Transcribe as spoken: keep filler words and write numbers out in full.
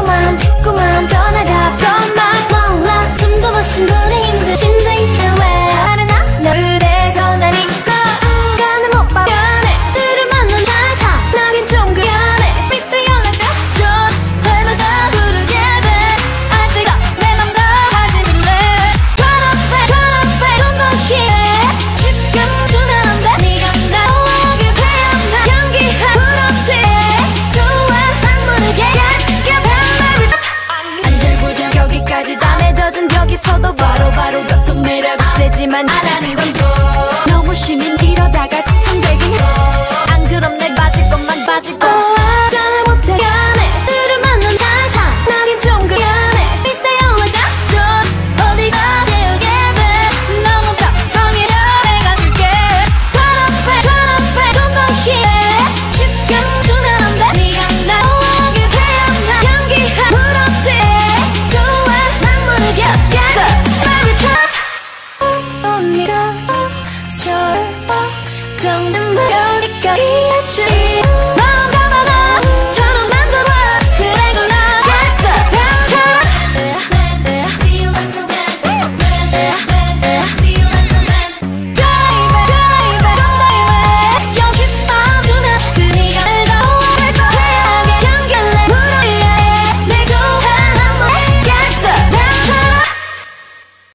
자꾸만 자꾸만 떠나가 것만 몰라 숨도 못 쉰 그래 힘든 심장이 왜 하는 나 그대 전화니까 가는 못 봐 미안해 너를 만난 자자 나긴 좀 그래 삐삐 연락해줘 해마다 부르게 돼 아직 내 맘 다 가지는데 Try to be try to be 좀 더 힘내 지금 주면 안 돼 네가 나오게 태양나 연기한 부럽지 좋아 난 모르게 안절부절 여기까지 다 맺어진 여기서도 바로바로 같은 매력 세지만 안 하는 건 또 너무 심해 이러다가 걱정되긴 해 안 그럼 내 빠질 것만 빠질 거